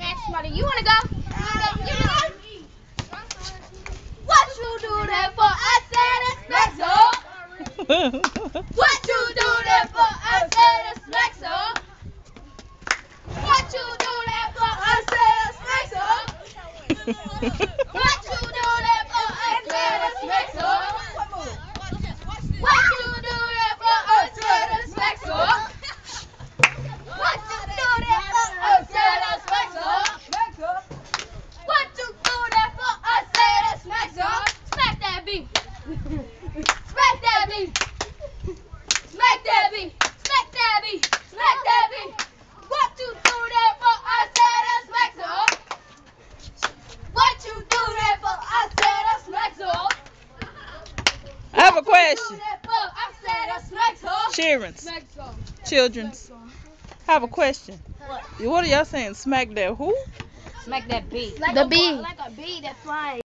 ask somebody, you wanna go? You wanna go? What you do that for? I said it's Maxo. What you do that for? I said it's Maxo. What you do that for? I said it's Maxo. What you do that for? I said it's Maxo. What you do that for? I said it's Maxo. What you do that for? I said it's Maxo. What you do that for? I said it's Maxo. Smack that beat. Smack that beat. Smack that beat. Smack that beat. Smack that beat. What you do that for? I said it's Maxo. What you do that for? I said it's Maxo. I have a question. I said it's Maxo. Children's. Children's. I have a question. What are y'all saying? Smack that who? Smack that bee. The bee. Like a bee that's flying.